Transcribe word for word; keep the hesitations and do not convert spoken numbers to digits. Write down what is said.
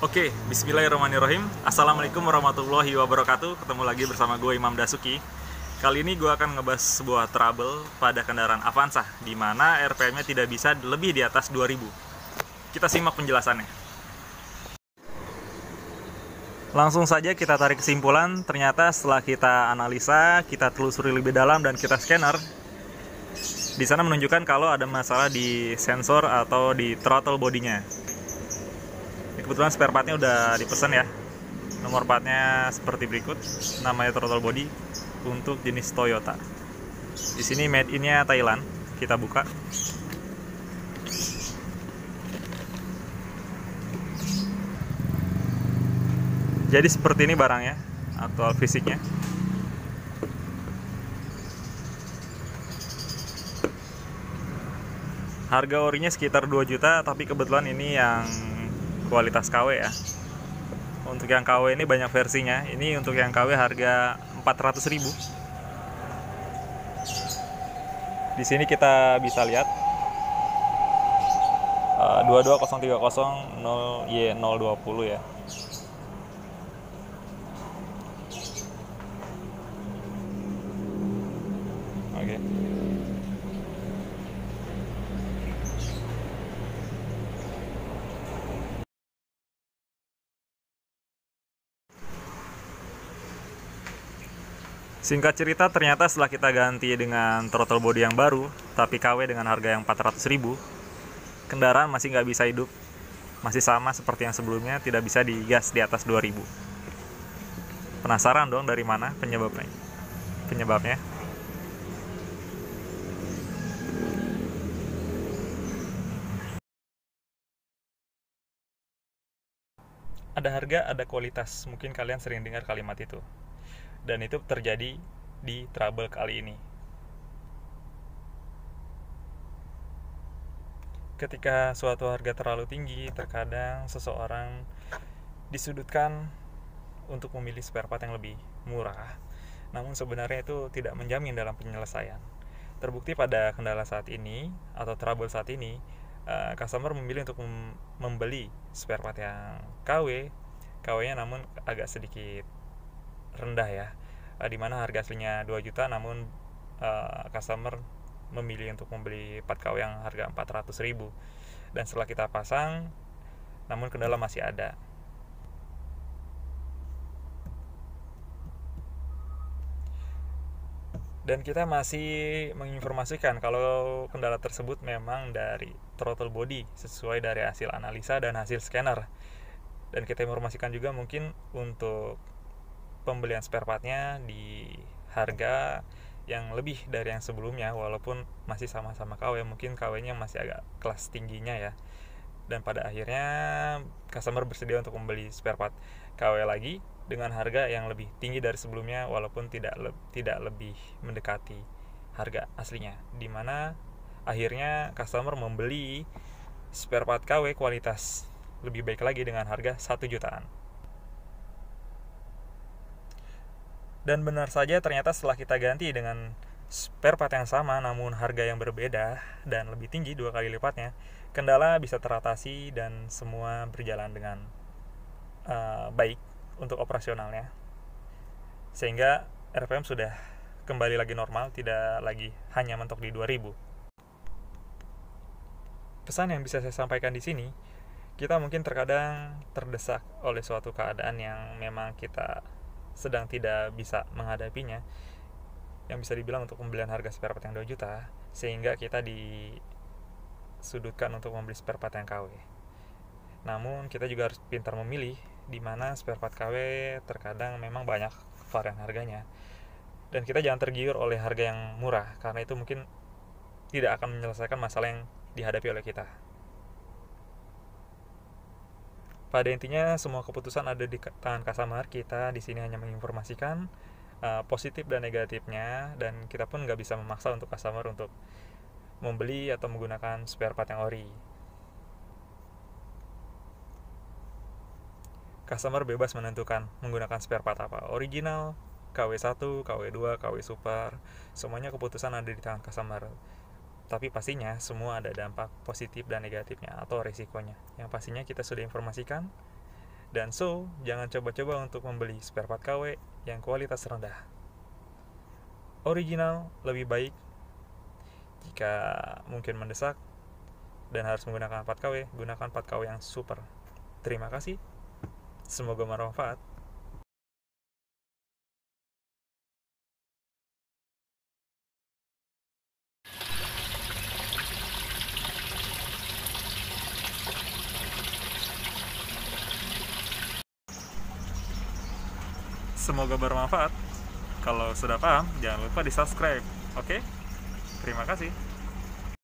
Oke, bismillahirrahmanirrahim. Assalamualaikum warahmatullahi wabarakatuh. Ketemu lagi bersama gue Imam Dasuki. Kali ini gue akan ngebahas sebuah trouble pada kendaraan Avanza, di mana R P M-nya tidak bisa lebih di atas dua ribu. Kita simak penjelasannya. Langsung saja kita tarik kesimpulan. Ternyata setelah kita analisa, kita telusuri lebih dalam dan kita scanner, di sana menunjukkan kalau ada masalah di sensor atau di throttle bodinya. Kebetulan spare partnya udah dipesan ya. Nomor partnya seperti berikut. Namanya throttle body untuk jenis Toyota. Di sini made in-nya Thailand. Kita buka. Jadi seperti ini barangnya, aktual fisiknya. Harga orinya sekitar dua juta, tapi kebetulan ini yang kualitas K W ya. Untuk yang K W ini banyak versinya. Ini untuk yang K W harga empat ratus ribu. Di sini kita bisa lihat uh, dua dua nol tiga nol nol Y nol dua nol ya. Oke. Okay. Singkat cerita, ternyata setelah kita ganti dengan throttle body yang baru, tapi K W dengan harga yang empat ratus ribu, kendaraan masih nggak bisa hidup. Masih sama seperti yang sebelumnya, tidak bisa digas di atas dua ribu. Penasaran dong dari mana penyebabnya? Penyebabnya? Ada harga, ada kualitas. Mungkin kalian sering dengar kalimat itu. Dan itu terjadi di trouble kali ini. Ketika suatu harga terlalu tinggi, terkadang seseorang disudutkan untuk memilih spare part yang lebih murah. Namun sebenarnya itu tidak menjamin dalam penyelesaian. Terbukti pada kendala saat ini atau trouble saat ini, uh, customer memilih untuk mem- membeli spare part yang K W, K W-nya namun agak sedikit rendah ya, uh, dimana harga aslinya dua juta, namun uh, customer memilih untuk membeli part K W yang harga empat ratus ribu. Dan setelah kita pasang, namun kendala masih ada. Dan kita masih menginformasikan kalau kendala tersebut memang dari throttle body sesuai dari hasil analisa dan hasil scanner. Dan kita informasikan juga mungkin untuk pembelian spare partnya di harga yang lebih dari yang sebelumnya, walaupun masih sama-sama K W, mungkin K W-nya masih agak kelas tingginya ya. Dan pada akhirnya customer bersedia untuk membeli spare part K W lagi dengan harga yang lebih tinggi dari sebelumnya, walaupun tidak le- tidak lebih mendekati harga aslinya, dimana akhirnya customer membeli spare part K W kualitas lebih baik lagi dengan harga satu jutaan. Dan benar saja, ternyata setelah kita ganti dengan spare part yang sama namun harga yang berbeda dan lebih tinggi dua kali lipatnya, kendala bisa teratasi dan semua berjalan dengan uh, baik untuk operasionalnya, sehingga R P M sudah kembali lagi normal, tidak lagi hanya mentok di dua ribu. Pesan yang bisa saya sampaikan di sini, kita mungkin terkadang terdesak oleh suatu keadaan yang memang kita sedang tidak bisa menghadapinya, yang bisa dibilang untuk pembelian harga spare part yang dua juta, sehingga kita disudutkan untuk membeli spare part yang K W. Namun kita juga harus pintar memilih, di mana spare part K W terkadang memang banyak varian harganya, dan kita jangan tergiur oleh harga yang murah, karena itu mungkin tidak akan menyelesaikan masalah yang dihadapi oleh kita. Pada intinya, semua keputusan ada di tangan customer. Kita di sini hanya menginformasikan uh, positif dan negatifnya, dan kita pun nggak bisa memaksa untuk customer untuk membeli atau menggunakan spare part yang ori. Customer bebas menentukan menggunakan spare part apa, original, K W satu, K W dua, K W super, semuanya keputusan ada di tangan customer. Tapi pastinya semua ada dampak positif dan negatifnya atau risikonya. Yang pastinya kita sudah informasikan, Dan so, jangan coba-coba untuk membeli spare part K W yang kualitas rendah. Original lebih baik jika mungkin mendesak dan harus menggunakan part K W, gunakan part K W yang super. Terima kasih. Semoga bermanfaat. Semoga bermanfaat. Kalau sudah paham, jangan lupa di subscribe. Oke? Terima kasih.